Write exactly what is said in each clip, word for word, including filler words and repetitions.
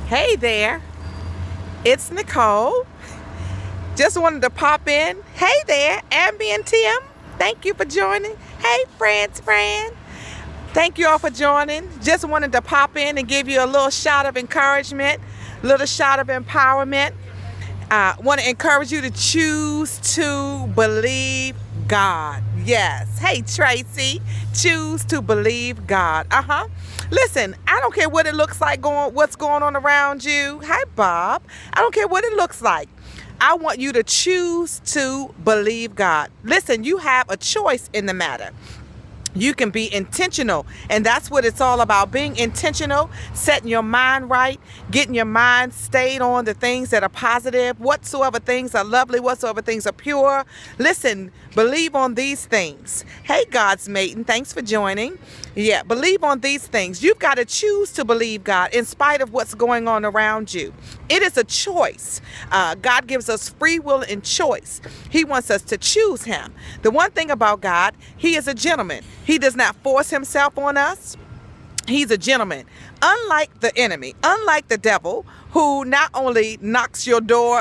Hey there, it's Nicole. Just wanted to pop in. Hey there, Amby and Tim. Thank you for joining. Hey, friends, friend. Thank you all for joining. Just wanted to pop in and give you a little shot of encouragement, little shot of empowerment. I uh, want to encourage you to choose to believe God. Yes. Hey, Tracy, choose to believe God. Uh-huh. Listen, I don't care what it looks like going, what's going on around you. Hi, Bob. I don't care what it looks like. I want you to choose to believe God. Listen, you have a choice in the matter. You can be intentional, and that's what it's all about, being intentional, setting your mind right, getting your mind stayed on the things that are positive, whatsoever things are lovely, whatsoever things are pure. Listen, believe on these things. Hey, God's maiden, thanks for joining. Yeah, believe on these things. You've got to choose to believe God in spite of what's going on around you. It is a choice. Uh, God gives us free will and choice. He wants us to choose him. The one thing about God, he is a gentleman. He does not force himself on us. He's a gentleman. Unlike the enemy, unlike the devil, who not only knocks your door,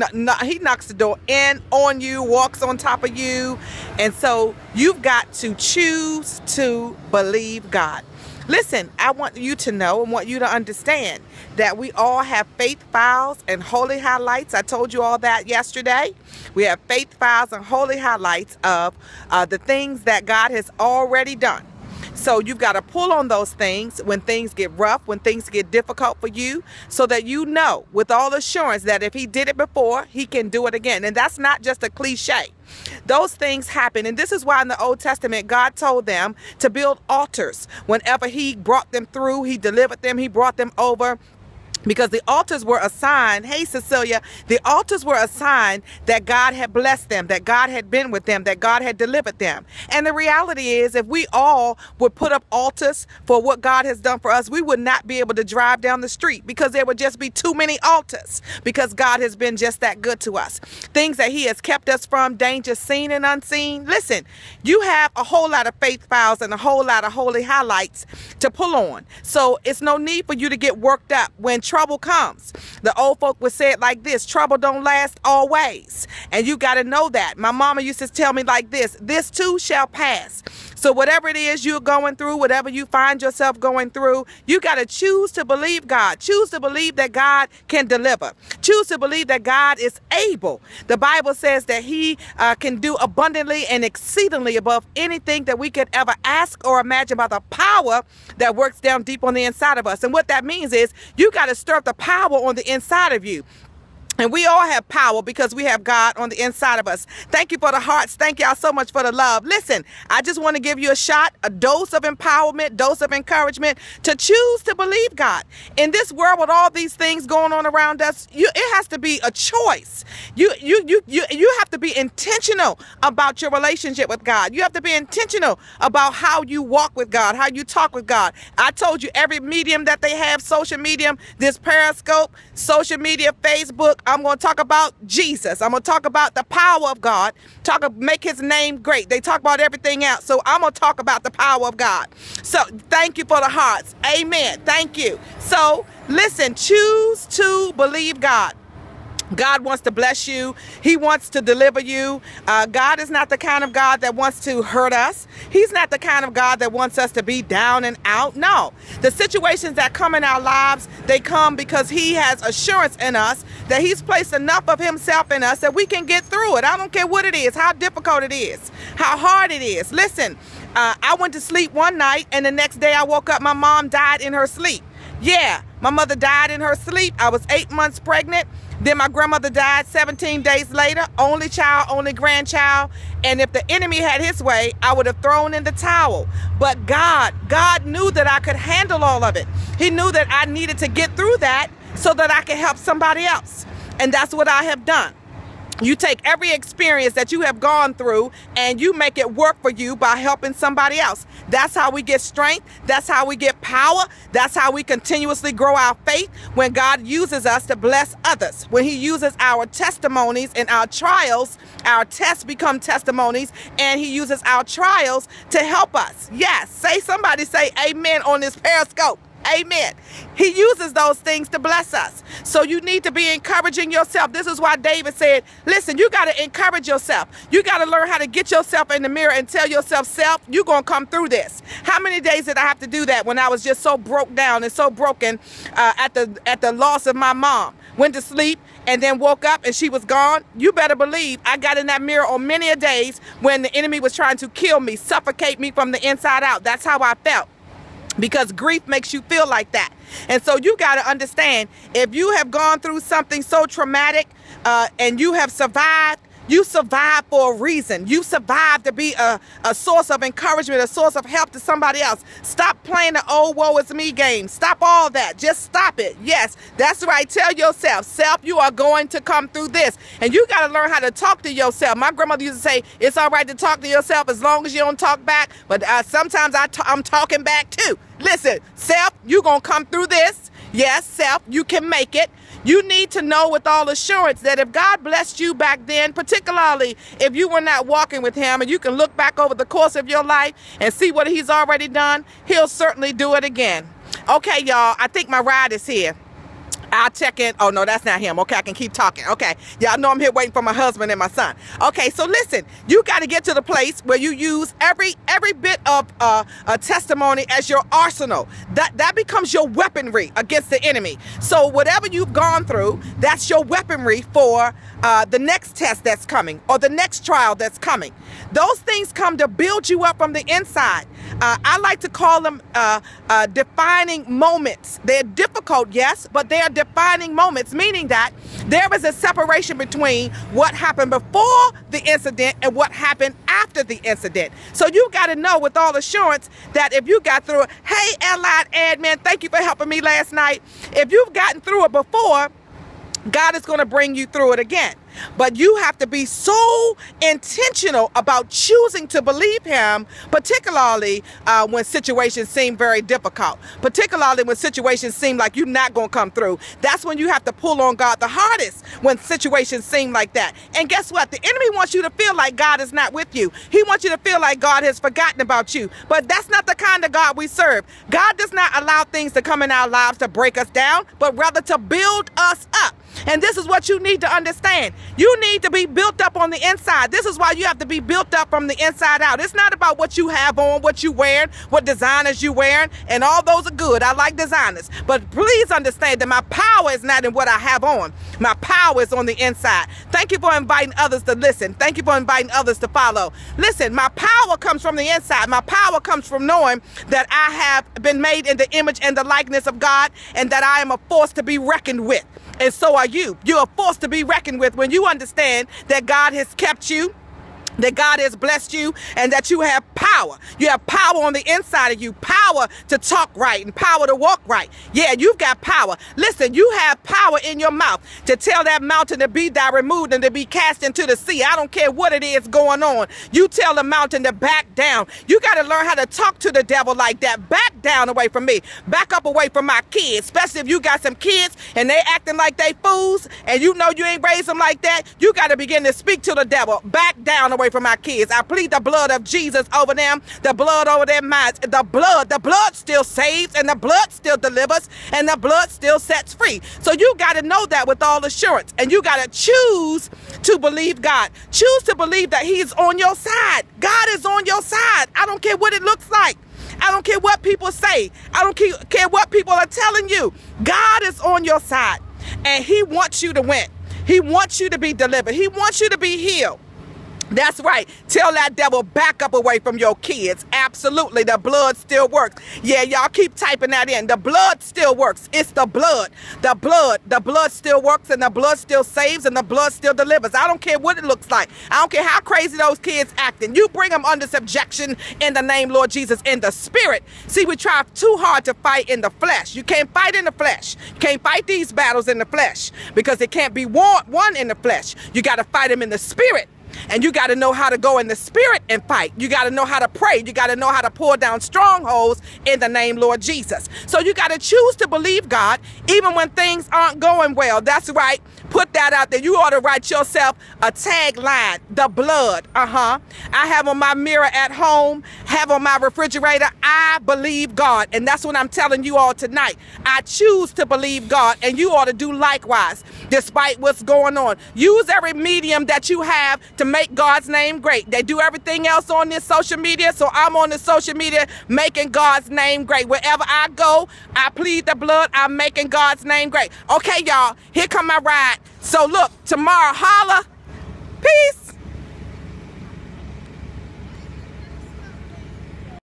he knocks the door in on you, walks on top of you. And so you've got to choose to believe God. Listen, I want you to know and want you to understand that we all have faith files and holy highlights. I told you all that yesterday. We have faith files and holy highlights of uh, the things that God has already done. So you've got to pull on those things when things get rough, when things get difficult for you, so that you know with all assurance that if he did it before, he can do it again. And that's not just a cliche. Those things happen. And this is why in the Old Testament, God told them to build altars. Whenever he brought them through, he delivered them, he brought them over. Because the altars were a sign, hey Cecilia, the altars were a sign that God had blessed them, that God had been with them, that God had delivered them. And the reality is, if we all would put up altars for what God has done for us, we would not be able to drive down the street because there would just be too many altars, because God has been just that good to us. Things that he has kept us from, danger seen and unseen. Listen, you have a whole lot of faith files and a whole lot of holy highlights to pull on. So it's no need for you to get worked up when trouble comes. The old folk would say it like this: trouble don't last always. And you got to know that. My mama used to tell me like this: this too shall pass. So whatever it is you're going through, whatever you find yourself going through, you got to choose to believe God. Choose to believe that God can deliver. Choose to believe that God is able. The Bible says that he uh, can do abundantly and exceedingly above anything that we could ever ask or imagine by the power that works down deep on the inside of us. And what that means is you got to stir up the power on the inside of you. And we all have power because we have God on the inside of us. Thank you for the hearts. Thank y'all so much for the love. Listen, I just want to give you a shot, a dose of empowerment, dose of encouragement to choose to believe God. In this world with all these things going on around us, you, it has to be a choice. You, you, you, you, you have to be intentional about your relationship with God. You have to be intentional about how you walk with God, how you talk with God. I told you every medium that they have, social medium, this Periscope, social media, Facebook, I'm going to talk about Jesus. I'm going to talk about the power of God. Talk, make his name great. They talk about everything else. So I'm going to talk about the power of God. So thank you for the hearts. Amen. Thank you. So listen, choose to believe God. God wants to bless you. He wants to deliver you. Uh, God is not the kind of God that wants to hurt us. He's not the kind of God that wants us to be down and out. No, the situations that come in our lives, they come because he has assurance in us that he's placed enough of himself in us that we can get through it. I don't care what it is, how difficult it is, how hard it is. Listen, uh, I went to sleep one night and the next day I woke up, my mom died in her sleep. Yeah, my mother died in her sleep. I was eight months pregnant. Then my grandmother died seventeen days later, only child, only grandchild. And if the enemy had his way, I would have thrown in the towel. But God, God knew that I could handle all of it. He knew that I needed to get through that so that I could help somebody else. And that's what I have done. You take every experience that you have gone through and you make it work for you by helping somebody else. That's how we get strength. That's how we get power. That's how we continuously grow our faith when God uses us to bless others. When he uses our testimonies and our trials, our tests become testimonies, and he uses our trials to help us. Yes, say somebody say amen on this Periscope. Amen. He uses those things to bless us. So you need to be encouraging yourself. This is why David said, listen, you got to encourage yourself. You got to learn how to get yourself in the mirror and tell yourself, self, you're going to come through this. How many days did I have to do that when I was just so broke down and so broken uh, at the at the loss of my mom? Went to sleep and then woke up and she was gone. You better believe I got in that mirror on many a days when the enemy was trying to kill me, suffocate me from the inside out. That's how I felt. Because grief makes you feel like that. And so you got to understand, if you have gone through something so traumatic uh, and you have survived, you survived for a reason. You survived to be a, a source of encouragement, a source of help to somebody else. Stop playing the old woe is me game. Stop all that. Just stop it. Yes, that's right. Tell yourself, self, you are going to come through this. And you got to learn how to talk to yourself. My grandmother used to say, it's all right to talk to yourself as long as you don't talk back. But uh, sometimes I t I'm talking back too. Listen, self, you're going to come through this. Yes, self, you can make it. You need to know with all assurance that if God blessed you back then, particularly if you were not walking with him, and you can look back over the course of your life and see what he's already done, he'll certainly do it again. Okay, y'all, I think my ride is here. I'll check in. Oh, no, that's not him. Okay, I can keep talking. Okay, y'all know I'm here waiting for my husband and my son. Okay, so listen, you got to get to the place where you use every every bit of uh, a testimony as your arsenal. That, that becomes your weaponry against the enemy. So whatever you've gone through, that's your weaponry for uh, the next test that's coming or the next trial that's coming. Those things come to build you up from the inside. Uh, I like to call them uh, uh, defining moments. They're difficult, yes, but they're defining moments, meaning that there is a separation between what happened before the incident and what happened after the incident. So you got to know with all assurance that if you got through it, hey, Allied Admin, thank you for helping me last night. If you've gotten through it before, God is going to bring you through it again. But you have to be so intentional about choosing to believe him, particularly uh, when situations seem very difficult, particularly when situations seem like you're not going to come through. That's when you have to pull on God the hardest, when situations seem like that. And guess what? The enemy wants you to feel like God is not with you. He wants you to feel like God has forgotten about you. But that's not the kind of God we serve. God does not allow things to come in our lives to break us down, but rather to build us up. And this is what you need to understand. You need to be built up on the inside. This is why you have to be built up from the inside out. It's not about what you have on, what you wearing, what designers you wearing, and all those are good. I like designers. But please understand that my power is not in what I have on. My power is on the inside. Thank you for inviting others to listen. Thank you for inviting others to follow. Listen, my power comes from the inside. My power comes from knowing that I have been made in the image and the likeness of God, and that I am a force to be reckoned with. And so are you. You're a force to be reckoned with when you understand that God has kept you, that God has blessed you, and that you have power. You have power on the inside of you, power to talk right and power to walk right. Yeah, you've got power. Listen, you have power in your mouth to tell that mountain to be thou removed and to be cast into the sea. I don't care what it is going on. You tell the mountain to back down. You got to learn how to talk to the devil like that. Back down away from me. Back up away from my kids, especially if you got some kids and they acting like they fools and you know you ain't raised them like that. You got to begin to speak to the devil. Back down away from my kids. I plead the blood of Jesus over them, the blood over their minds. The blood, the blood still saves, and the blood still delivers, and the blood still sets free. So you got to know that with all assurance, and you got to choose to believe God. Choose to believe that he's on your side. God is on your side. I don't care what it looks like. I don't care what people say. I don't care what people are telling you. God is on your side, and he wants you to win. He wants you to be delivered. He wants you to be healed. That's right. Tell that devil back up away from your kids. Absolutely. The blood still works. Yeah, y'all keep typing that in. The blood still works. It's the blood. The blood. The blood still works, and the blood still saves, and the blood still delivers. I don't care what it looks like. I don't care how crazy those kids acting. You bring them under subjection in the name, Lord Jesus, in the spirit. See, we try too hard to fight in the flesh. You can't fight in the flesh. You can't fight these battles in the flesh because it can't be won in the flesh. You got to fight them in the spirit. And you got to know how to go in the spirit and fight. You got to know how to pray. You got to know how to pull down strongholds in the name Lord Jesus. So you got to choose to believe God even when things aren't going well. That's right. Put that out there. You ought to write yourself a tagline, the blood. Uh-huh. I have on my mirror at home, have on my refrigerator, I believe God. And that's what I'm telling you all tonight. I choose to believe God, and you ought to do likewise, despite what's going on. Use every medium that you have to make God's name great. They do everything else on this social media, so I'm on the social media making God's name great. Wherever I go, I plead the blood. I'm making God's name great. Okay, y'all, here come my ride. So look, tomorrow, holla. Peace.